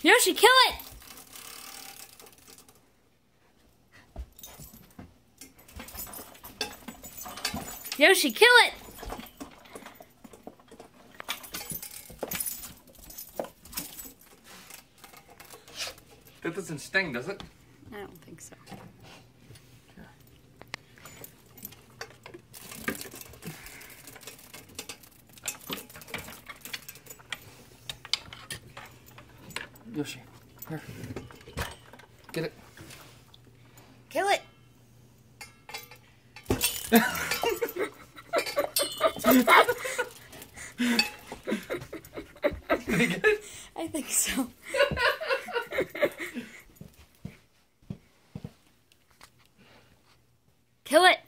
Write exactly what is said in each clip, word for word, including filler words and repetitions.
Yoshi, kill it! Yoshi, kill it! That doesn't sting, does it? I don't think so. Yoshi, here. Get it. Kill it! Did he get it? I think so. Kill it!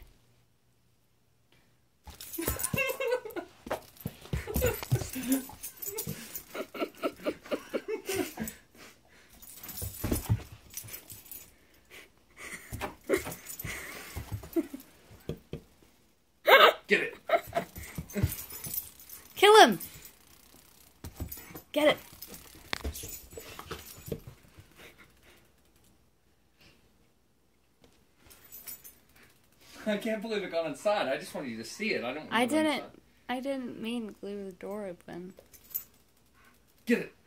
Get it. Kill him! Get it. I can't believe it got inside. I just wanted you to see it. I don't. I didn't. I didn't mean glue the door open. Get it.